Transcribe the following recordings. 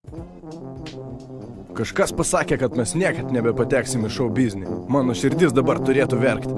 Kažkas pasakė, kad mes niekad nebepateksim į šou biznį. Mano širdis dabar turėtų verkti.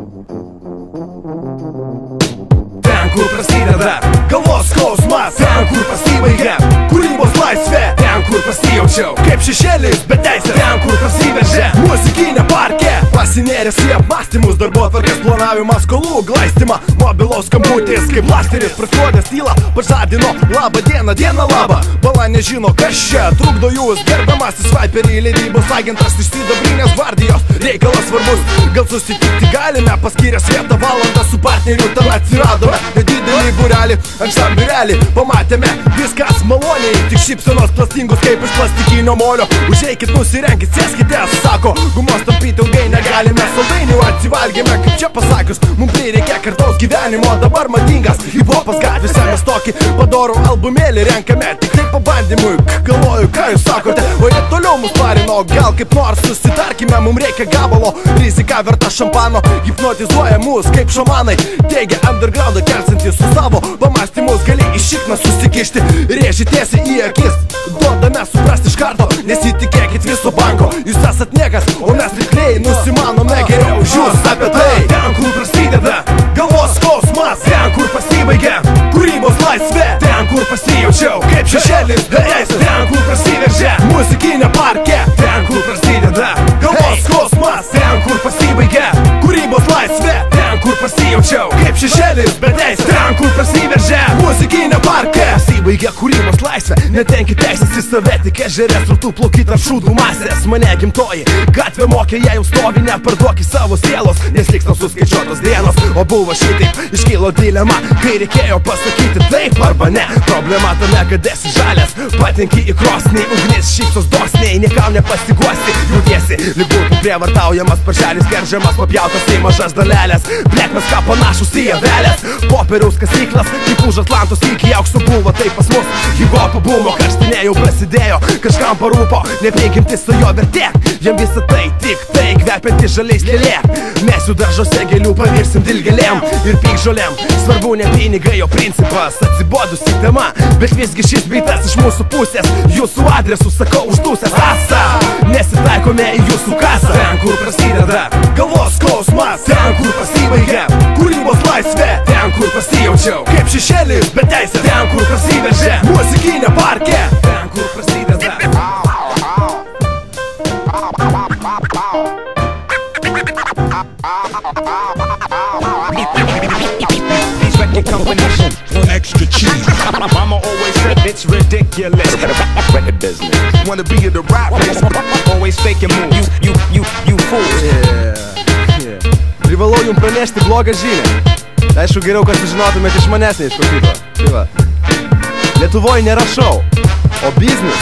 Ten, kur prasideda galvos skausmas, ten, kur pasibaigia kūrybos laisvė, ten, kur pasijaučiau kaip šešėlis be teisės, ten, kur prasiveržė muzikinė parkė, pasinėręs į apmąstymus, darbotvarkės planavimą, skolų glaistymą, mobilaus skambutis kaip blasteris, praskuodęs tylą pažadino labą dieną, dieną labą. Bala nežino, kas čia trukdo jūs, gerbiamasis Viperį, leidybos agentas iš sidabrinės gvardijos. Reikalas svarbus, gal susitikti galime, paskyręs vietą valandą su partneriu, ten atsiradome nedidelį būrelį, ankstam biurelį, pamatėme viskas maloniai, tik šypsenos plastingus kaip iš plastikinio molio. Užeikit, nusirenkit, sėskite, sako, gumos tampyti ilgai negalime, saldainių atsivalgėme, kaip čia pasakius, mums prireikia kartaus gyvenimo, dabar madingas hip-hopas gatvėse, mes tokį padorų albumėlį renkame, tik tai pabandymui, galvoju, ką jūs sakote, o jie toliau mus parino, gal kaip nors susitarkime, mums reikia gabalo, rizika verta šampano, hipnotizuoja mus kaip šamanai, teigia undergroundą kelsintis su savo pamastymus, gali iš šikną susikišti, rėži tiesiai į akis, duodame suprasti iš karto, nesitikėkit viso banko, jūs esat niekas, o mes tikrai nusimanome geriau už jūs apie tai. Ten, kur prasideda galvos skausmas, ten, kur pasibaigia kūrybos laisvė, ten, kur pasijaučiau kaip šešėlis be teisės, ten, kur prasiveržė muzikinė parkė, ten, kur prasideda galvos skausmas, ten, kur pasibaigia kūrybos laisvė, ten, kur pasijaučiau kaip šešėlis be teisės, ten, kur prasiveržė muzikinė parkė. Pasibaigia kūrybos laisvė, netenkit teisės į save, tik ežerės rautų plaukit ant šūdų masės. Mane gimtoji gatvė mokė, jei jau stovi, neparduokit savo sielos, nes liks tau suskaičiuotos dienos. O buvo šitaip, iškilo dilema, kai reikėjo pasakyti taip arba ne. Problema tame, kad esi žalias, patenki į krosnį, ugnis šypsos dosniai, niekam nepasiguosi, jautiesi lyg būtų prievartaujamas, parželis geržamas, papjautas į mažas dalelės, blekmes ką panašus į avelės, popieriaus kasyklas, kaip už Atlantos iki aukštų buvo, tai pas mus hip-hopo bumo karštinė jau prasidėjo, kažkam parūpo, neprigimtis su jo vertė, jam visą tai tik tai kvepianti žaliais lėlė. Mes jų daržose gėlių pavirsim dilgėlėm ir pykžolėm, svarbu ne pinigai, o principas, atsibodusi tema, bet visgi šis beitas iš mūsų pusės, jūsų adresu sakau uždusęs asa, nesitaikome į jūsų kasą. Ten, kur prasideda galvos skausmas, ten, kur pasibaigia kūrybos laisvė, ten, kur pasijaučiau kaip šešėlis be teisės, ten, kur prasiveržė muzikinė parkė, ten, kur prasideda these record companies want extra cheese. Mama always said it's ridiculous. Record business. Wanna be in the rap race, always faking moves. You fools. Privalau jums pranešti blogą žinią. Aišku, geriau, kad sužinotumėte iš manęs, ne iš kokybę. Tai va. Lietuvoje nėra šou, o biznis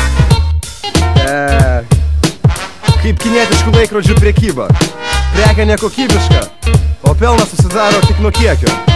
kaip kinietiškų laikrodžių prekyba. Prekė nekokybiška, o pelnas susidaro tik nuo kiekio.